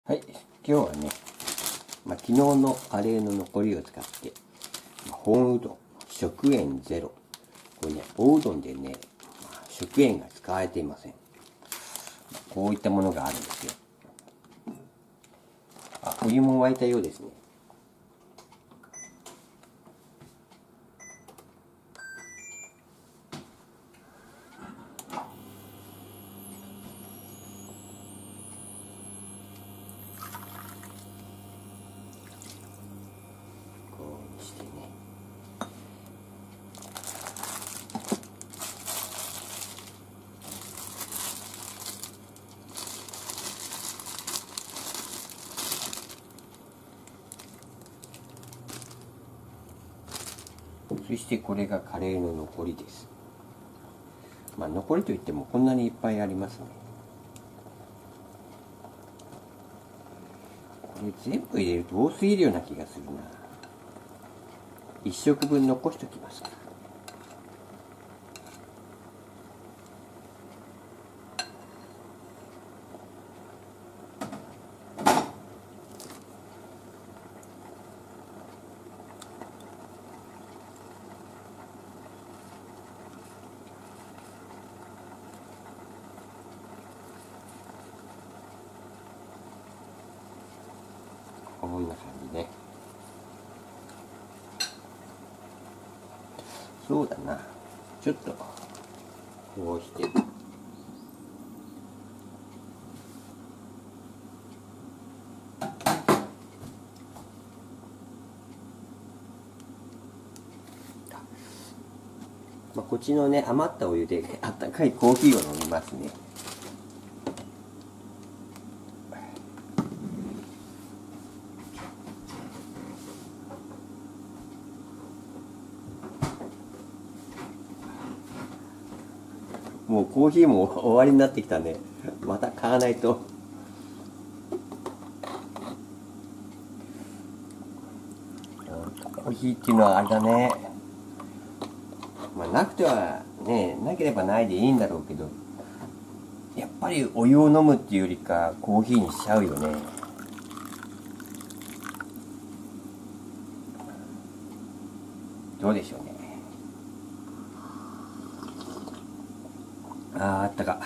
はい、今日はね、昨日のカレーの残りを使って、本うどん、食塩ゼロ。これね、おうどんでね、食塩が使われていません。こういったものがあるんですよ。お湯も沸いたようですね。こうしてね。そしてこれがカレーの残りです。残りといってもこんなにいっぱいありますね。これ全部入れると多すぎるような気がするな。一食分残しときますか。こんな感じね。そうだな。ちょっとこうしてこっちのね、余ったお湯であったかいコーヒーを飲みますね。もうコーヒーも終わりになってきたね。また買わないと。コーヒーっていうのはあれだね。なくてはね、なければないでいいんだろうけど、やっぱりお湯を飲むっていうよりかコーヒーにしちゃうよね。どうでしょうね。あったか。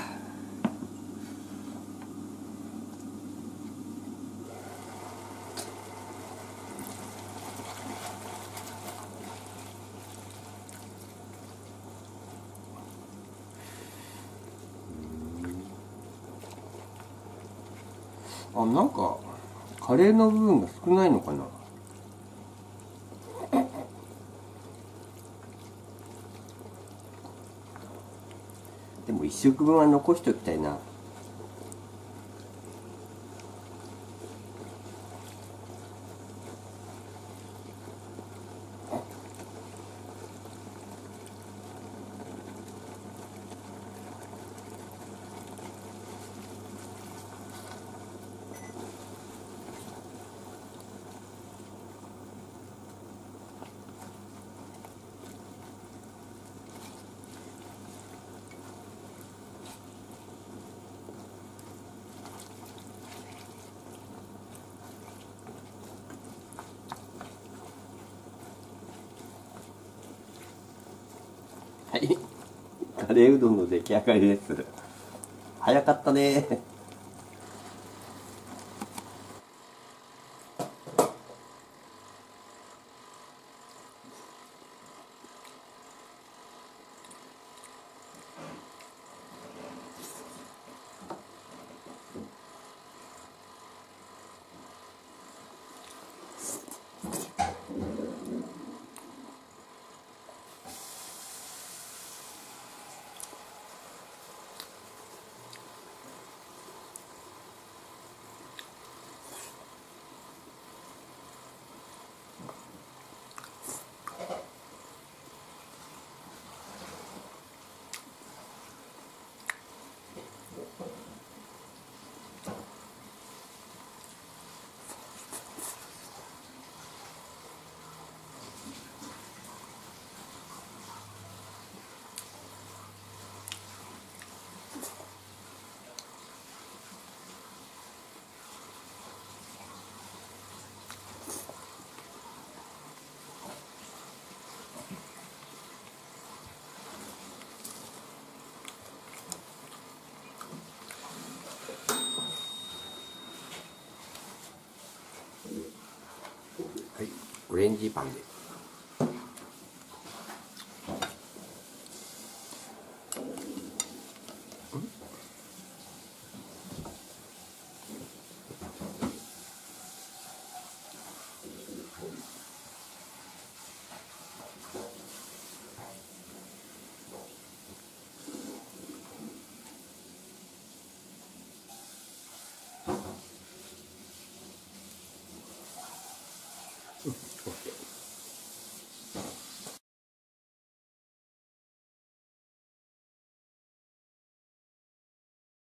なんかカレーの部分が少ないのかな。でも一食分は残しておきたいな。はい、カレーうどんの出来上がりです。早かったね。 レンジパンです。